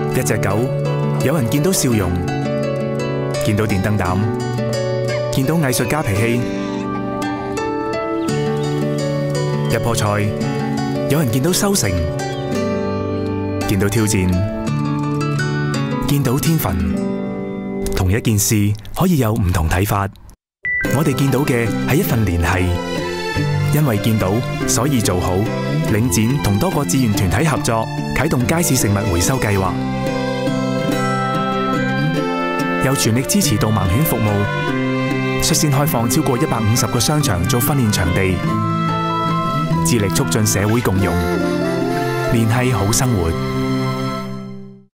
一隻狗，有人見到笑容，見到電燈膽，見到藝術家脾氣；一棵菜，有人見到收成，見到挑戰，見到天分。同一件事可以有唔同睇法。我哋見到嘅係一份聯繫，因為見到，所以做好。領展同多個志願團體合作，啟動街市食物回收計劃，又全力支持導盲犬服務，率先開放超過150個商場做訓練場地，致力促進社會共融，聯繫好生活。